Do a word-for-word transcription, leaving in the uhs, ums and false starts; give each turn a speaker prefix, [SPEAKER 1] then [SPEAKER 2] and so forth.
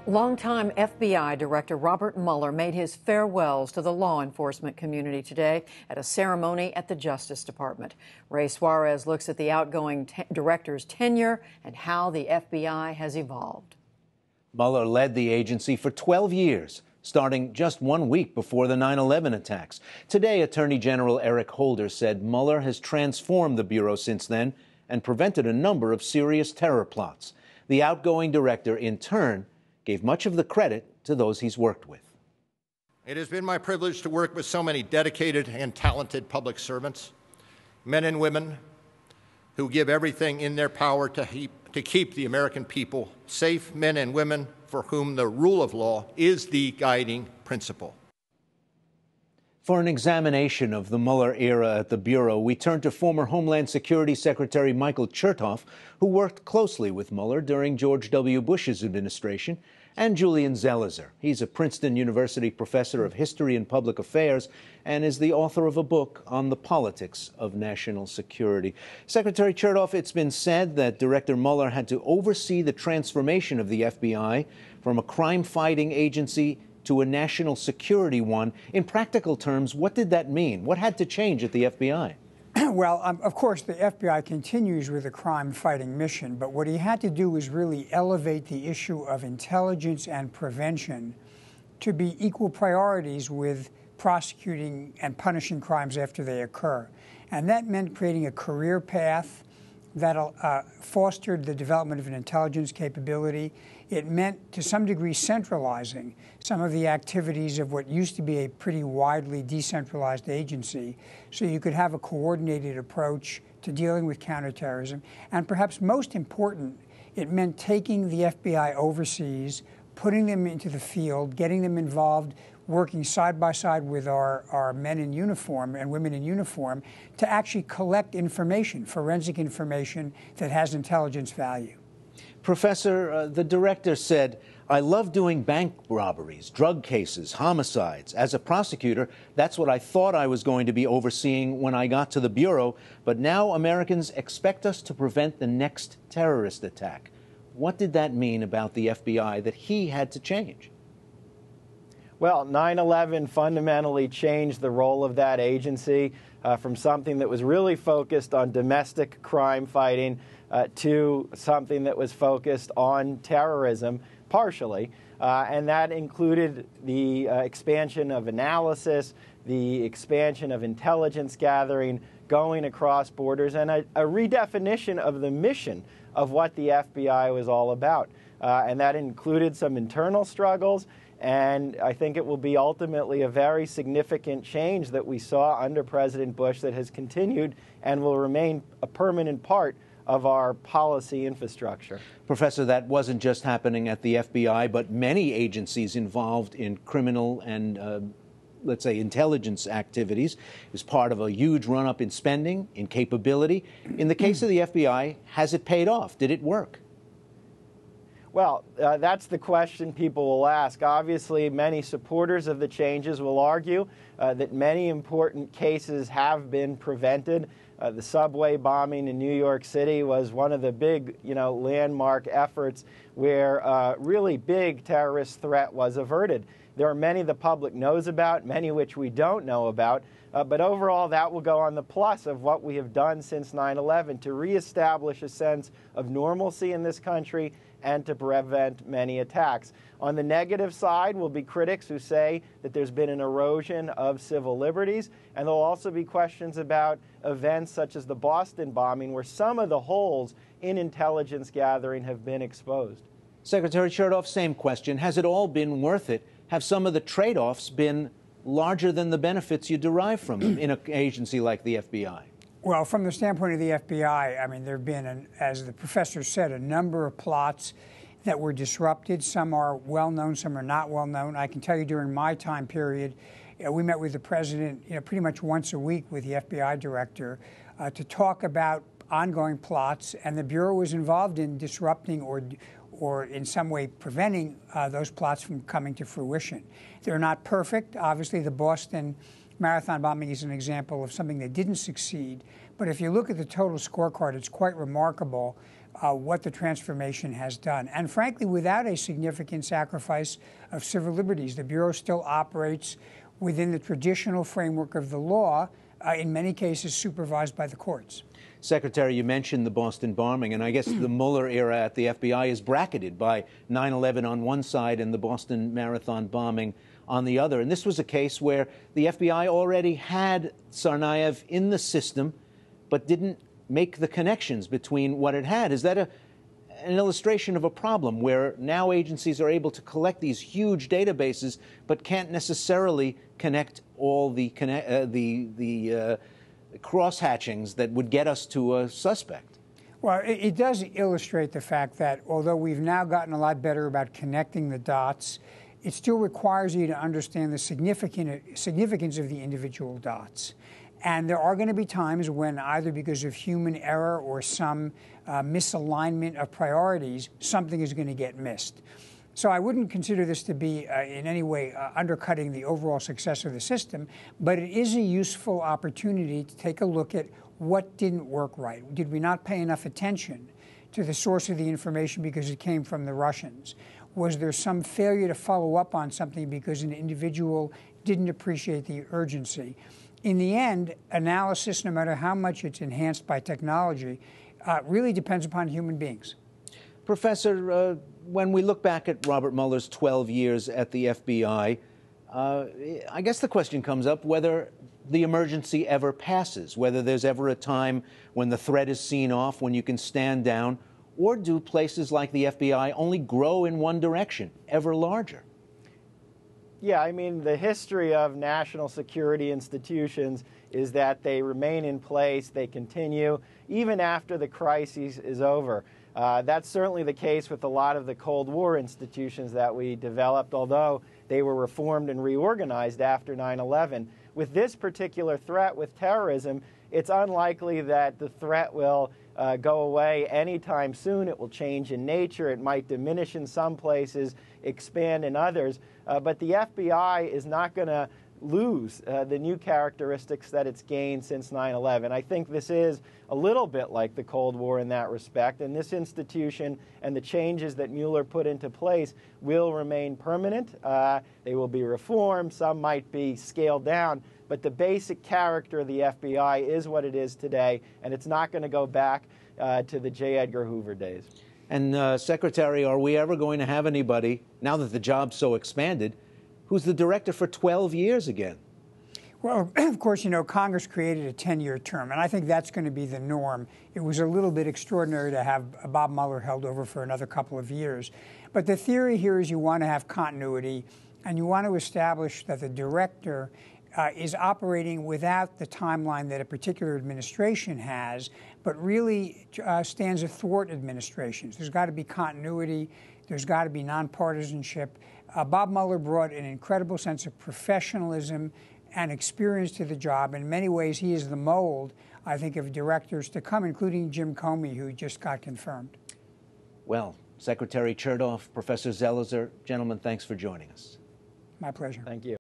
[SPEAKER 1] Longtime F B I Director Robert Mueller made his farewells to the law enforcement community today at a ceremony at the Justice Department. Ray Suarez looks at the outgoing te- director's tenure and how the F B I has evolved.
[SPEAKER 2] Mueller led the agency for twelve years, starting just one week before the nine eleven attacks. Today, Attorney General Eric Holder said Mueller has transformed the Bureau since then and prevented a number of serious terror plots. The outgoing director, in turn, gave much of the credit to those he's worked with.
[SPEAKER 3] It has been my privilege to work with so many dedicated and talented public servants, men and women who give everything in their power to keep, to keep the American people safe, men and women for whom the rule of law is the guiding principle.
[SPEAKER 2] For an examination of the Mueller era at the Bureau, we turn to former Homeland Security Secretary Michael Chertoff, who worked closely with Mueller during George W. Bush's administration, and Julian Zelizer. He's a Princeton University professor of history and public affairs and is the author of a book on the politics of national security. Secretary Chertoff, it's been said that Director Mueller had to oversee the transformation of the F B I from a crime-fighting agency to a national security one. In practical terms, what did that mean? What had to change at the F B I?
[SPEAKER 4] Well, um, of course, the F B I continues with a crime-fighting mission, but what he had to do was really elevate the issue of intelligence and prevention to be equal priorities with prosecuting and punishing crimes after they occur. And that meant creating a career path that uh, fostered the development of an intelligence capability. It meant, to some degree, centralizing some of the activities of what used to be a pretty widely decentralized agency, so you could have a coordinated approach to dealing with counterterrorism. And perhaps most important, it meant taking the F B I overseas, putting them into the field, getting them involved, working side by side with our, our men in uniform and women in uniform to actually collect information, forensic information that has intelligence value.
[SPEAKER 2] Professor, uh, the director said, "I love doing bank robberies, drug cases, homicides. As a prosecutor, that's what I thought I was going to be overseeing when I got to the Bureau, but now Americans expect us to prevent the next terrorist attack." What did that mean about the F B I that he had to change?
[SPEAKER 5] Well, nine eleven fundamentally changed the role of that agency uh, from something that was really focused on domestic crime fighting uh, to something that was focused on terrorism, partially. Uh, and that included the uh, expansion of analysis, the expansion of intelligence gathering, going across borders, and a, a redefinition of the mission of what the F B I was all about. Uh, and that included some internal struggles. And I think it will be ultimately a very significant change that we saw under President Bush that has continued and will remain a permanent part of our policy infrastructure.
[SPEAKER 2] Professor, that wasn't just happening at the F B I, but many agencies involved in criminal and, uh, let's say, intelligence activities. It was part of a huge run-up in spending, in capability. In the case of the F B I, has it paid off? Did it work?
[SPEAKER 5] Well, uh, that's the question people will ask. Obviously, many supporters of the changes will argue uh, that many important cases have been prevented. Uh, the subway bombing in New York City was one of the big, you know, landmark efforts where uh, really big terrorist threat was averted. There are many the public knows about, many which we don't know about. Uh, but overall, that will go on the plus of what we have done since nine eleven to reestablish a sense of normalcy in this country and to prevent many attacks. On the negative side will be critics who say that there's been an erosion of civil liberties, and there'll also be questions about events such as the Boston bombing, where some of the holes in intelligence gathering have been exposed.
[SPEAKER 2] Secretary Chertoff, same question. Has it all been worth it? Have some of the trade-offs been larger than the benefits you derive from them in an agency like the F B I?
[SPEAKER 4] Well, from the standpoint of the F B I, I mean, there have been, an, as the professor said, a number of plots that were disrupted. Some are well-known, some are not well-known. I can tell you during my time period, you know, we met with the president you know, pretty much once a week with the F B I director uh, to talk about ongoing plots, and the Bureau was involved in disrupting or or in some way preventing uh, those plots from coming to fruition. They're not perfect. Obviously, the Boston Marathon bombing is an example of something that didn't succeed. But if you look at the total scorecard, it's quite remarkable uh, what the transformation has done. And frankly, without a significant sacrifice of civil liberties, the Bureau still operates within the traditional framework of the law, uh, in many cases supervised by the courts.
[SPEAKER 2] Secretary, you mentioned the Boston bombing, and I guess the Mueller era at the F B I is bracketed by nine eleven on one side and the Boston Marathon bombing on the other. And this was a case where the F B I already had Tsarnaev in the system, but didn't make the connections between what it had. Is that a, an illustration of a problem where now agencies are able to collect these huge databases, but can't necessarily connect all the, connect, uh, the, the uh, cross-hatchings that would get us to a suspect?
[SPEAKER 4] Well, it, it does illustrate the fact that although we've now gotten a lot better about connecting the dots, it still requires you to understand the significant, significance of the individual dots. And there are going to be times when, either because of human error or some uh, misalignment of priorities, something is going to get missed. So I wouldn't consider this to be uh, in any way uh, undercutting the overall success of the system, but it is a useful opportunity to take a look at what didn't work right. Did we not pay enough attention to the source of the information because it came from the Russians? Was there some failure to follow up on something because an individual didn't appreciate the urgency? In the end, analysis, no matter how much it's enhanced by technology, uh, really depends upon human beings.
[SPEAKER 2] Professor, uh, when we look back at Robert Mueller's twelve years at the F B I, uh, I guess the question comes up whether the emergency ever passes, whether there's ever a time when the threat is seen off, when you can stand down, or do places like the F B I only grow in one direction, ever larger?
[SPEAKER 5] Yeah, I mean, the history of national security institutions is that they remain in place, they continue, even after the crisis is over. Uh, that's certainly the case with a lot of the Cold War institutions that we developed, although they were reformed and reorganized after nine eleven. With this particular threat, with terrorism, it's unlikely that the threat will uh, go away anytime soon. It will change in nature. It might diminish in some places, expand in others. Uh, but the F B I is not going to lose uh, the new characteristics that it's gained since nine eleven. I think this is a little bit like the Cold War in that respect, and this institution and the changes that Mueller put into place will remain permanent. Uh, they will be reformed. Some might be scaled down, but the basic character of the F B I is what it is today, and it's not going to go back uh, to the J. Edgar Hoover days.
[SPEAKER 2] And, uh, Secretary, are we ever going to have anybody, now that the job's so expanded, who's the director for twelve years again?
[SPEAKER 4] Well, of course, you know, Congress created a ten-year term, and I think that's going to be the norm. It was a little bit extraordinary to have Bob Mueller held over for another couple of years. But the theory here is you want to have continuity, and you want to establish that the director uh, is operating without the timeline that a particular administration has, but really uh, stands athwart administrations. There's got to be continuity. There's got to be nonpartisanship. Uh, Bob Mueller brought an incredible sense of professionalism and experience to the job. In many ways, he is the mold, I think, of directors to come, including Jim Comey, who just got confirmed.
[SPEAKER 2] Well, Secretary Chertoff, Professor Zelizer, gentlemen, thanks for joining us.
[SPEAKER 4] My pleasure.
[SPEAKER 5] Thank you.